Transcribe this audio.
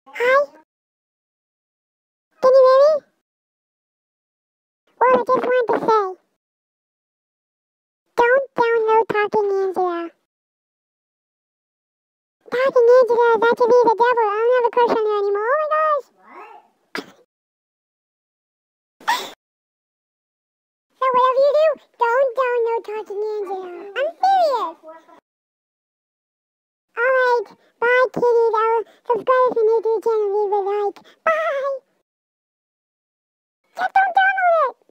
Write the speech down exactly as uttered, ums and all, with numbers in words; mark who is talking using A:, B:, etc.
A: Hi? Can you hear me? Well, I just wanted to say, don't download Talking Angela. Talking Angela is actually the devil. I don't have a crush on her anymore. Oh my gosh. So whatever you do, don't download Talking Angela. I'm serious. Alright, bye kitties. I'll subscribe if you're new to the channel. Leave a like. Bye. Just don't download it.